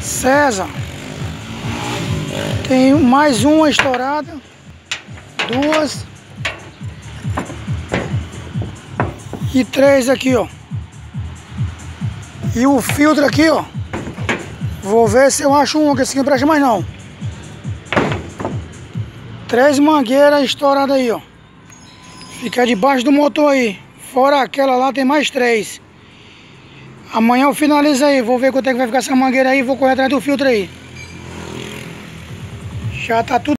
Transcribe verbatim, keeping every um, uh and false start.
César. Tem mais uma estourada. Duas. E três aqui, ó. E o filtro aqui, ó. Vou ver se eu acho um, que esse aqui não presta mais não. Três mangueiras estouradas aí, ó. Fica debaixo do motor aí. Fora aquela lá, tem mais três. Amanhã eu finalizo aí. Vou ver quanto é que vai ficar essa mangueira aí. Vou correr atrás do filtro aí. Já tá tudo.